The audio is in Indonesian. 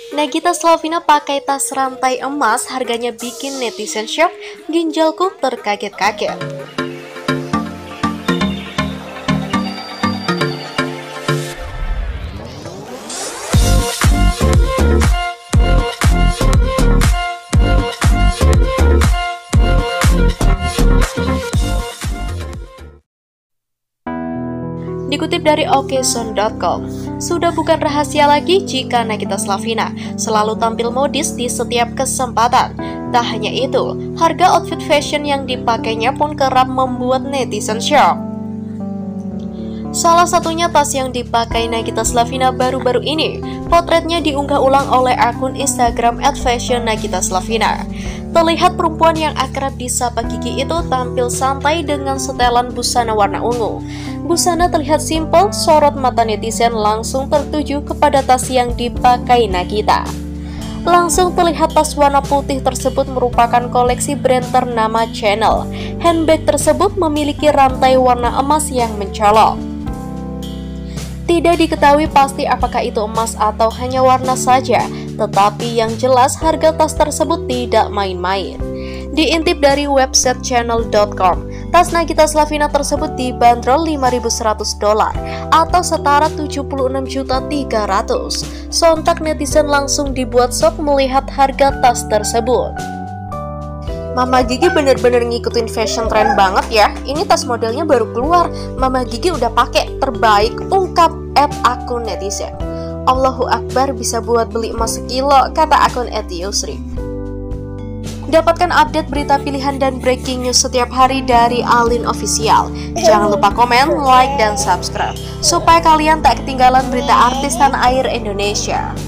Nagita Slavina pakai tas rantai emas, harganya bikin netizen shock, ginjalku terkaget-kaget. Dikutip dari Occasion.com, sudah bukan rahasia lagi jika Nagita Slavina selalu tampil modis di setiap kesempatan. Tak hanya itu, harga outfit fashion yang dipakainya pun kerap membuat netizen shock. Salah satunya tas yang dipakai Nagita Slavina baru-baru ini. Potretnya diunggah ulang oleh akun Instagram @fashionnagita_slavina. Terlihat perempuan yang akrab disapa Gigi itu tampil santai dengan setelan busana warna ungu. Busana terlihat simpel, sorot mata netizen langsung tertuju kepada tas yang dipakai Nagita. Langsung terlihat tas warna putih tersebut merupakan koleksi brand ternama Chanel. Handbag tersebut memiliki rantai warna emas yang mencolok. Tidak diketahui pasti apakah itu emas atau hanya warna saja, tetapi yang jelas harga tas tersebut tidak main-main. Diintip dari website channel.com, tas Nagita Slavina tersebut dibanderol $5.100 atau setara 76.300.000. Sontak netizen langsung dibuat shock melihat harga tas tersebut. Mama Gigi bener-bener ngikutin fashion trend banget ya. Ini tas modelnya baru keluar, Mama Gigi udah pakai, terbaik, ungkap akun netizen. Allahu Akbar, bisa buat beli emas sekilo, kata akun @yusri. Dapatkan update berita pilihan dan breaking news setiap hari dari Alin Official. Jangan lupa komen, like, dan subscribe supaya kalian tak ketinggalan berita artis tanah air Indonesia.